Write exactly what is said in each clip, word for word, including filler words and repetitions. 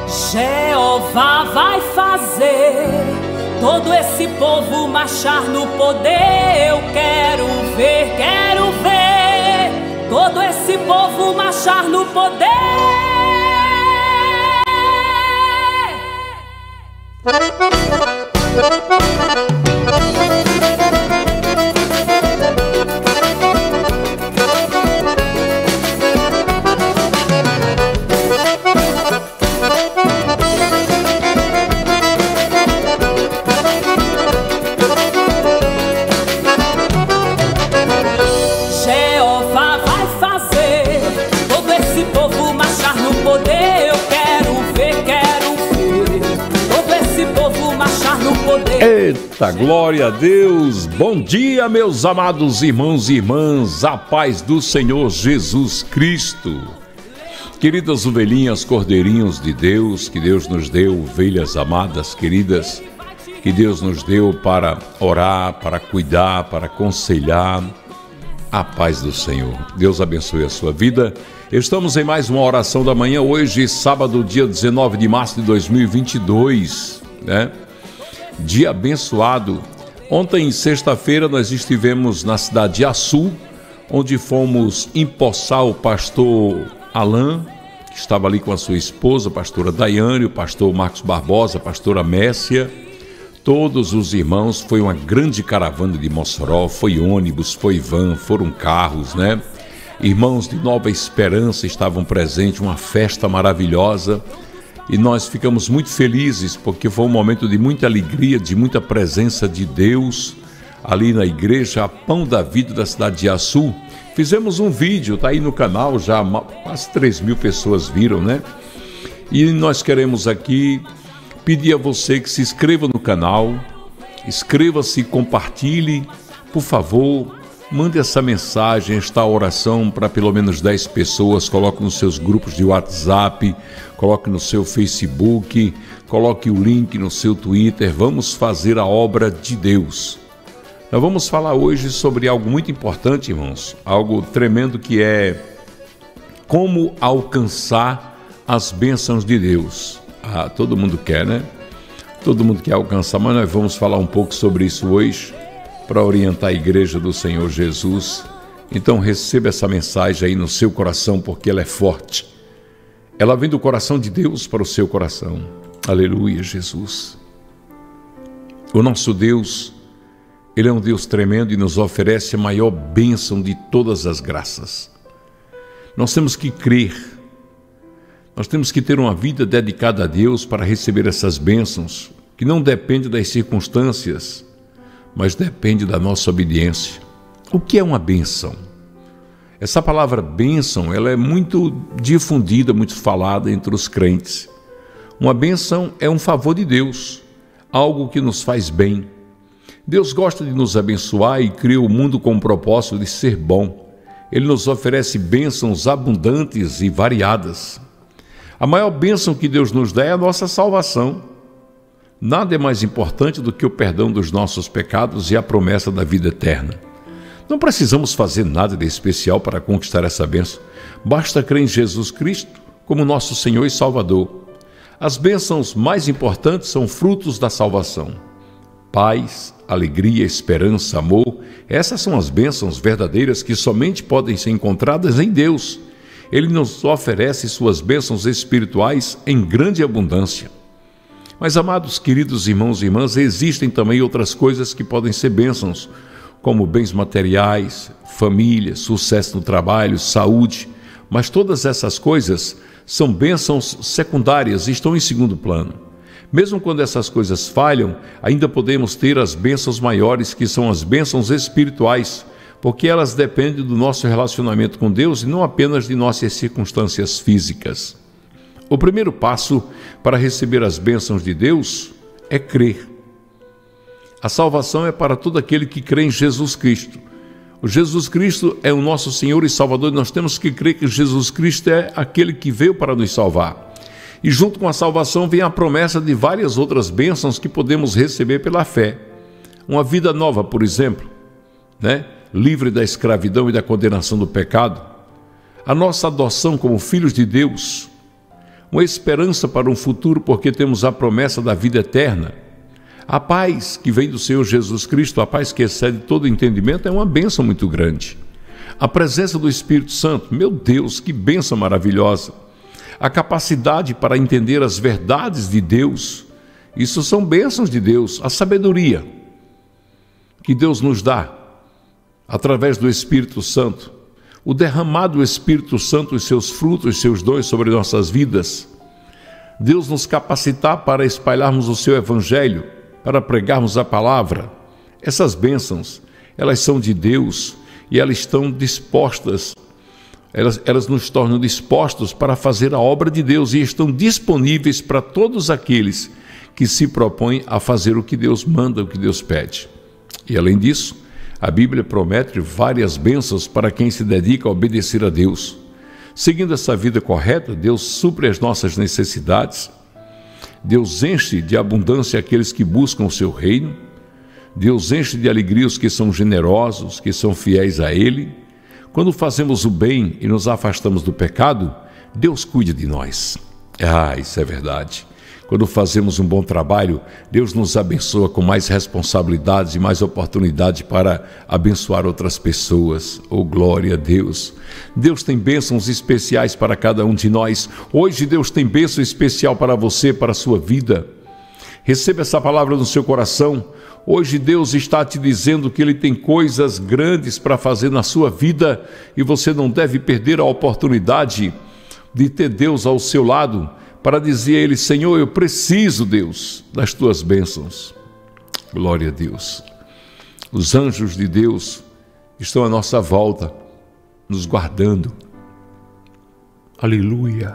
Jeová vai fazer todo esse povo marchar no poder. Eu quero ver, quero ver todo esse povo marchar no poder. Eita, glória a Deus! Bom dia, meus amados irmãos e irmãs, a paz do Senhor Jesus Cristo. Queridas ovelhinhas, cordeirinhos de Deus, que Deus nos deu, ovelhas amadas, queridas, que Deus nos deu para orar, para cuidar, para aconselhar. A paz do Senhor. Deus abençoe a sua vida. Estamos em mais uma oração da manhã, hoje, sábado, dia dezenove de março de dois mil e vinte e dois, né? Dia abençoado. Ontem, sexta-feira, nós estivemos na cidade de Açu, onde fomos empossar o pastor Alain, que estava ali com a sua esposa, a pastora Daiane, o pastor Marcos Barbosa, a pastora Messia, todos os irmãos. Foi uma grande caravana de Mossoró, foi ônibus, foi van, foram carros, né? Irmãos de Nova Esperança estavam presentes, uma festa maravilhosa. E nós ficamos muito felizes porque foi um momento de muita alegria, de muita presença de Deus ali na igreja, a Pão da Vida da cidade de Açu. Fizemos um vídeo, está aí no canal, já quase três mil pessoas viram, né? E nós queremos aqui pedir a você que se inscreva no canal, inscreva-se, compartilhe, por favor. Mande essa mensagem, esta oração para pelo menos dez pessoas, coloque nos seus grupos de WhatsApp, coloque no seu Facebook, coloque o link no seu Twitter. Vamos fazer a obra de Deus. Nós vamos falar hoje sobre algo muito importante, irmãos, algo tremendo, que é como alcançar as bênçãos de Deus. Ah, todo mundo quer, né? Todo mundo quer alcançar, mas nós vamos falar um pouco sobre isso hoje, para orientar a igreja do Senhor Jesus. Então receba essa mensagem aí no seu coração, porque ela é forte. Ela vem do coração de Deus para o seu coração. Aleluia, Jesus. O nosso Deus, Ele é um Deus tremendo e nos oferece a maior bênção de todas as graças. Nós temos que crer. Nós temos que ter uma vida dedicada a Deus para receber essas bênçãos, que não dependem das circunstâncias, mas depende da nossa obediência. O que é uma bênção? Essa palavra bênção, ela é muito difundida, muito falada entre os crentes. Uma bênção é um favor de Deus, algo que nos faz bem. Deus gosta de nos abençoar e criou o mundo com o propósito de ser bom. Ele nos oferece bênçãos abundantes e variadas. A maior bênção que Deus nos dá é a nossa salvação. Nada é mais importante do que o perdão dos nossos pecados e a promessa da vida eterna. Não precisamos fazer nada de especial para conquistar essa bênção. Basta crer em Jesus Cristo como nosso Senhor e Salvador. As bênçãos mais importantes são frutos da salvação. Paz, alegria, esperança, amor. Essas são as bênçãos verdadeiras que somente podem ser encontradas em Deus. Ele nos oferece suas bênçãos espirituais em grande abundância. Mas, amados, queridos irmãos e irmãs, existem também outras coisas que podem ser bênçãos, como bens materiais, família, sucesso no trabalho, saúde. Mas todas essas coisas são bênçãos secundárias e estão em segundo plano. Mesmo quando essas coisas falham, ainda podemos ter as bênçãos maiores, que são as bênçãos espirituais, porque elas dependem do nosso relacionamento com Deus e não apenas de nossas circunstâncias físicas. O primeiro passo para receber as bênçãos de Deus é crer. A salvação é para todo aquele que crê em Jesus Cristo. O Jesus Cristo é o nosso Senhor e Salvador, e nós temos que crer que Jesus Cristo é aquele que veio para nos salvar. E junto com a salvação vem a promessa de várias outras bênçãos que podemos receber pela fé. Uma vida nova, por exemplo, né? Livre da escravidão e da condenação do pecado. A nossa adoção como filhos de Deus. uma esperança para um futuro, porque temos a promessa da vida eterna. A paz que vem do Senhor Jesus Cristo, a paz que excede todo entendimento, é uma bênção muito grande. A presença do Espírito Santo, meu Deus, que bênção maravilhosa. A capacidade para entender as verdades de Deus, isso são bênçãos de Deus. A sabedoria que Deus nos dá através do Espírito Santo, o derramado do Espírito Santo, os seus frutos, os seus dons sobre nossas vidas. Deus nos capacitar para espalharmos o seu Evangelho, para pregarmos a palavra. Essas bênçãos, elas são de Deus e elas estão dispostas, elas, elas nos tornam dispostos para fazer a obra de Deus e estão disponíveis para todos aqueles que se propõem a fazer o que Deus manda, o que Deus pede. E além disso, a Bíblia promete várias bênçãos para quem se dedica a obedecer a Deus. Seguindo essa vida correta, Deus supre as nossas necessidades, Deus enche de abundância aqueles que buscam o seu reino, Deus enche de alegria os que são generosos, que são fiéis a Ele. Quando fazemos o bem e nos afastamos do pecado, Deus cuida de nós. Ah, isso é verdade. Quando fazemos um bom trabalho, Deus nos abençoa com mais responsabilidades e mais oportunidade para abençoar outras pessoas. Oh, glória a Deus! Deus tem bênçãos especiais para cada um de nós. Hoje Deus tem bênção especial para você, para a sua vida. Receba essa palavra no seu coração. Hoje Deus está te dizendo que Ele tem coisas grandes para fazer na sua vida e você não deve perder a oportunidade de ter Deus ao seu lado, para dizer a Ele: Senhor, eu preciso, Deus, das Tuas bênçãos. Glória a Deus. Os anjos de Deus estão à nossa volta, nos guardando. Aleluia.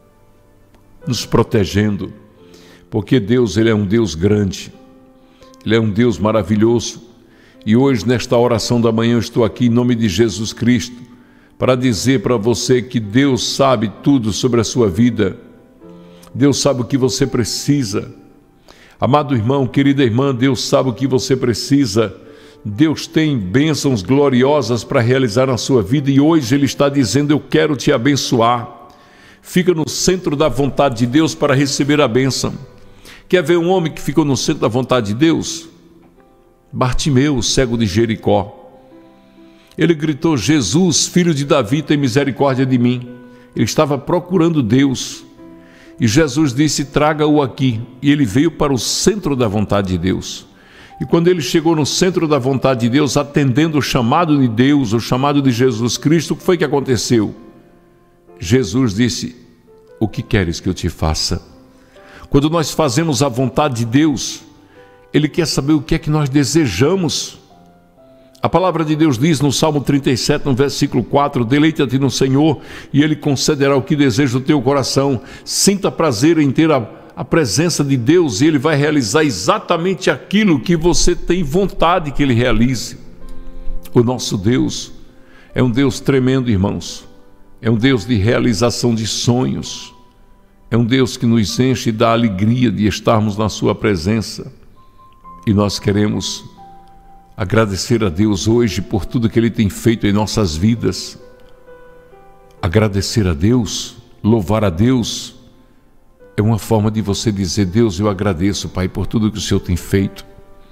Nos protegendo, porque Deus, Ele é um Deus grande, Ele é um Deus maravilhoso. E hoje, nesta oração da manhã, eu estou aqui em nome de Jesus Cristo, para dizer para você que Deus sabe tudo sobre a sua vida. Deus sabe o que você precisa. Amado irmão, querida irmã, Deus sabe o que você precisa. Deus tem bênçãos gloriosas para realizar na sua vida e hoje Ele está dizendo: eu quero te abençoar. Fica no centro da vontade de Deus para receber a bênção. Quer ver um homem que ficou no centro da vontade de Deus? Bartimeu, o cego de Jericó. Ele gritou: Jesus, filho de Davi, tem misericórdia de mim. Ele estava procurando Deus. E Jesus disse: traga-o aqui. E ele veio para o centro da vontade de Deus. E quando ele chegou no centro da vontade de Deus, atendendo o chamado de Deus, o chamado de Jesus Cristo, o que foi que aconteceu? Jesus disse: o que queres que eu te faça? Quando nós fazemos a vontade de Deus, Ele quer saber o que é que nós desejamos. A palavra de Deus diz no Salmo trinta e sete, no versículo quatro, deleita-te no Senhor e Ele concederá o que deseja o teu coração. Sinta prazer em ter a, a presença de Deus e Ele vai realizar exatamente aquilo que você tem vontade que Ele realize. O nosso Deus é um Deus tremendo, irmãos. É um Deus de realização de sonhos. É um Deus que nos enche da alegria de estarmos na sua presença. E nós queremos agradecer a Deus hoje por tudo que Ele tem feito em nossas vidas. Agradecer a Deus, louvar a Deus, é uma forma de você dizer: Deus, eu agradeço, Pai, por tudo que o Senhor tem feito.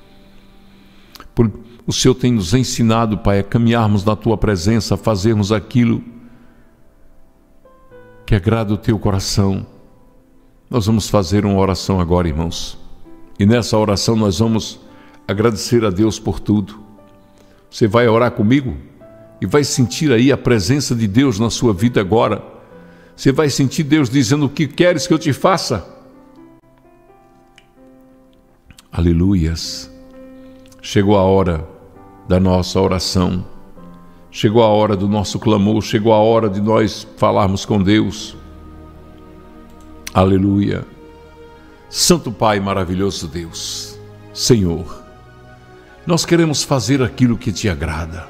Por, o Senhor tem nos ensinado, Pai, a caminharmos na Tua presença, a fazermos aquilo que agrada o Teu coração. Nós vamos fazer uma oração agora, irmãos. E nessa oração nós vamos agradecer a Deus por tudo. Você vai orar comigo e vai sentir aí a presença de Deus na sua vida agora. Você vai sentir Deus dizendo: o que queres que eu te faça? Aleluias. Chegou a hora da nossa oração. Chegou a hora do nosso clamor. Chegou a hora de nós falarmos com Deus. Aleluia. Santo Pai, maravilhoso Deus, Senhor, nós queremos fazer aquilo que te agrada.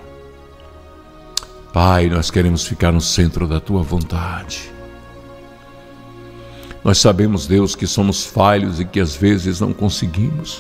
Pai, nós queremos ficar no centro da Tua vontade. Nós sabemos, Deus, que somos falhos e que às vezes não conseguimos.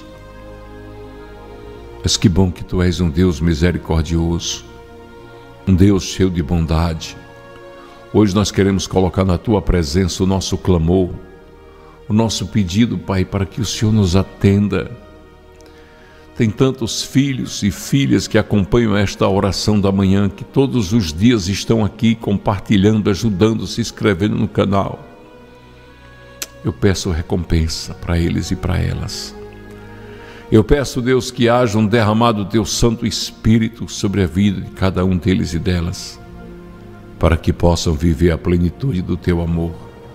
Mas que bom que Tu és um Deus misericordioso, um Deus cheio de bondade. Hoje nós queremos colocar na Tua presença o nosso clamor, o nosso pedido, Pai, para que o Senhor nos atenda. Tem tantos filhos e filhas que acompanham esta oração da manhã, que todos os dias estão aqui compartilhando, ajudando, se inscrevendo no canal. Eu peço recompensa para eles e para elas. Eu peço, Deus, que haja um derramado do Teu Santo Espírito sobre a vida de cada um deles e delas, para que possam viver a plenitude do Teu amor.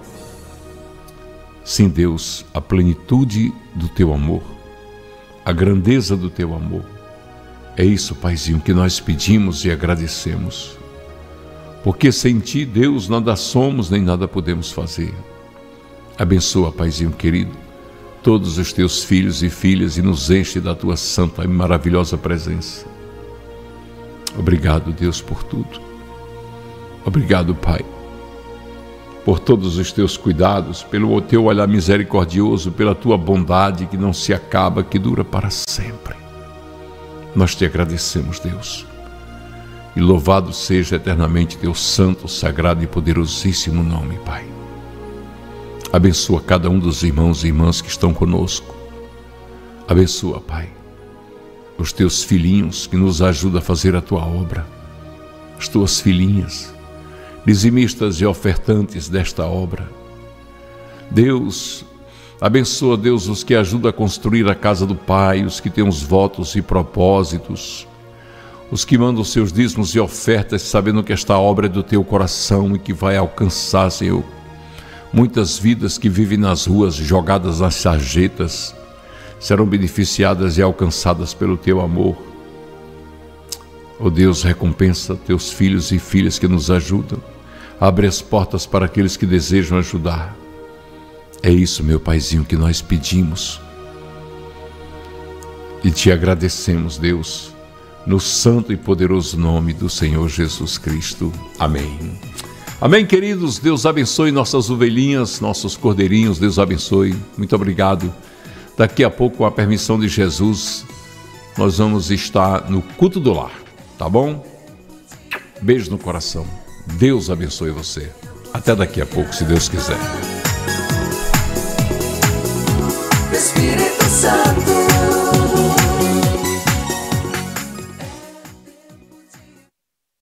Sim, Deus, a plenitude do Teu amor, a grandeza do Teu amor. É isso, Paizinho, que nós pedimos e agradecemos. Porque sem Ti, Deus, nada somos nem nada podemos fazer. Abençoa, Paizinho querido, todos os Teus filhos e filhas e nos enche da Tua santa e maravilhosa presença. Obrigado, Deus, por tudo. Obrigado, Pai, por todos os Teus cuidados, pelo Teu olhar misericordioso, pela Tua bondade que não se acaba, que dura para sempre. Nós Te agradecemos, Deus, e louvado seja eternamente Teu santo, sagrado e poderosíssimo nome, Pai. Abençoa cada um dos irmãos e irmãs que estão conosco. Abençoa, Pai, os Teus filhinhos que nos ajudam a fazer a Tua obra, as Tuas filhinhas, dizimistas e ofertantes desta obra. Deus, abençoa, Deus, os que ajudam a construir a casa do Pai, os que têm os votos e propósitos, os que mandam seus dízimos e ofertas, sabendo que esta obra é do Teu coração e que vai alcançar, Senhor, muitas vidas que vivem nas ruas, jogadas nas sarjetas, serão beneficiadas e alcançadas pelo Teu amor. Ó Deus, recompensa Teus filhos e filhas que nos ajudam. Abre as portas para aqueles que desejam ajudar. É isso, meu Paizinho, que nós pedimos. E Te agradecemos, Deus, no santo e poderoso nome do Senhor Jesus Cristo. Amém. Amém, queridos. Deus abençoe nossas ovelhinhas, nossos cordeirinhos. Deus abençoe. Muito obrigado. Daqui a pouco, com a permissão de Jesus, nós vamos estar no culto do lar. Tá bom? Beijo no coração. Deus abençoe você. Até daqui a pouco, se Deus quiser. Espírito Santo.